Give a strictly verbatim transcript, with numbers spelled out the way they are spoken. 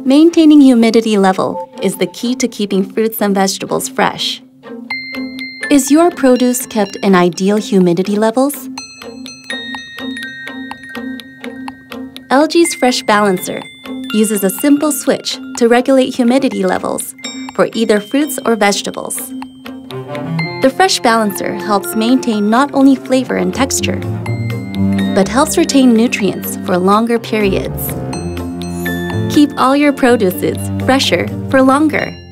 Maintaining humidity level is the key to keeping fruits and vegetables fresh. Is your produce kept in ideal humidity levels? L G's FRESHBalancer uses a simple switch to regulate humidity levels for either fruits or vegetables. The FRESHBalancer helps maintain not only flavor and texture, but helps retain nutrients for longer periods. Keep all your produces fresher for longer.